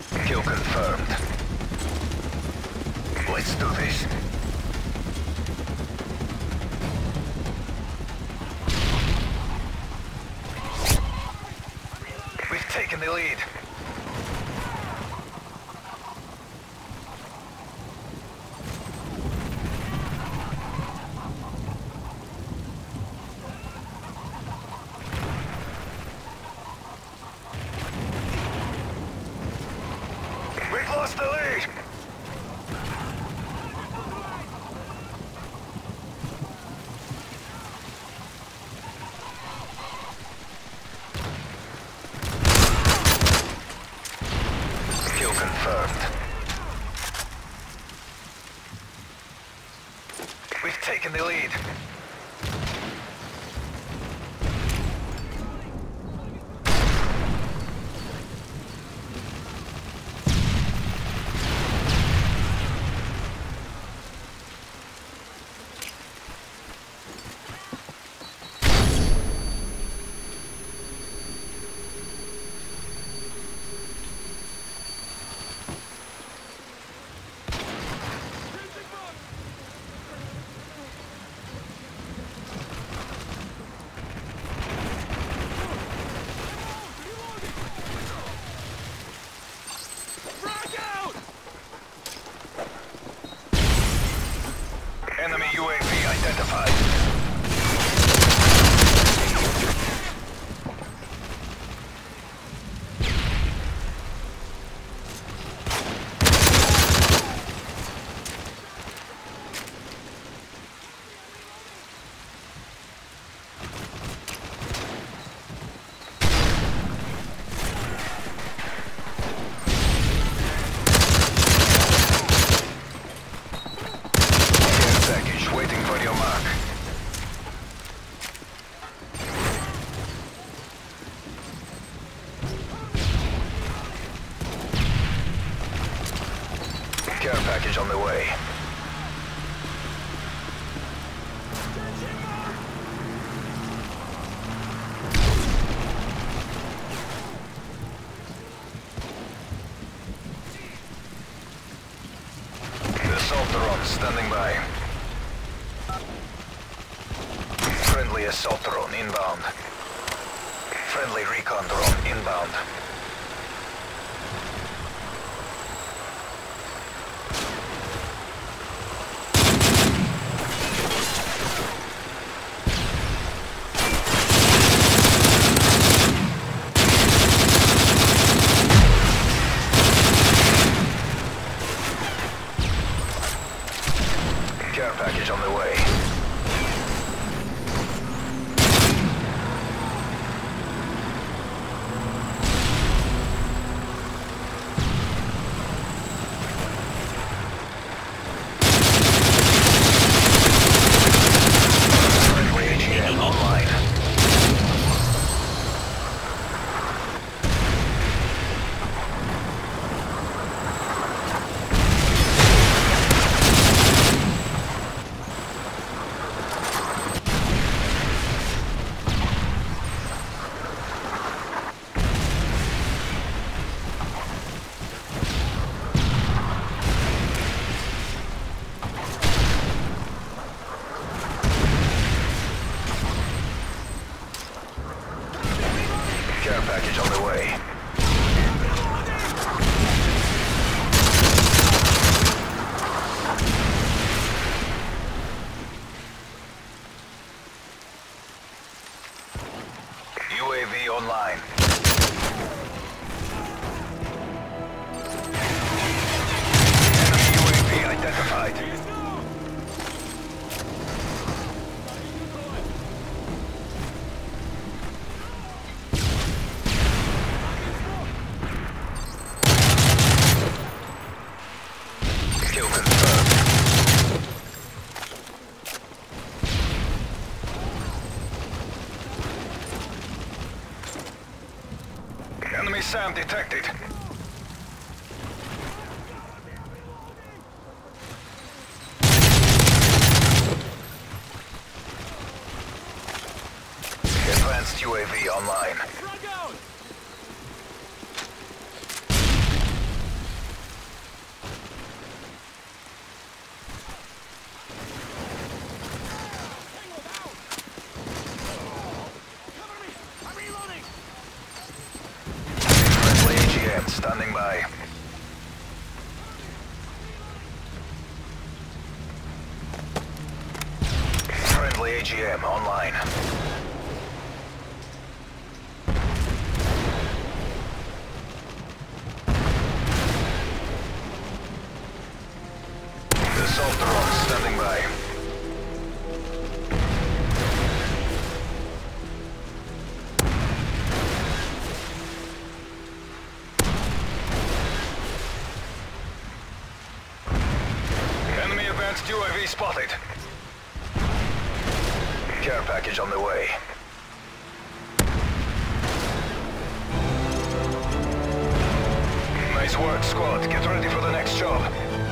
Kill confirmed. Let's do this. We've taken the lead. We've lost the lead. Kill confirmed. We've taken the lead. Enemy UAV identified. Waiting for your mark. Care package on the way. Assault drone standing by. Friendly assault drone inbound. Friendly recon drone inbound. Care package on the way. Care package on the way. UAV online. Enemy UAV identified. Kill confirmed. Enemy SAM detected. Advanced UAV online. ATM online. Assault drone standing by. Enemy advanced UAV spotted. Care package on the way. Nice work, squad. Get ready for the next job.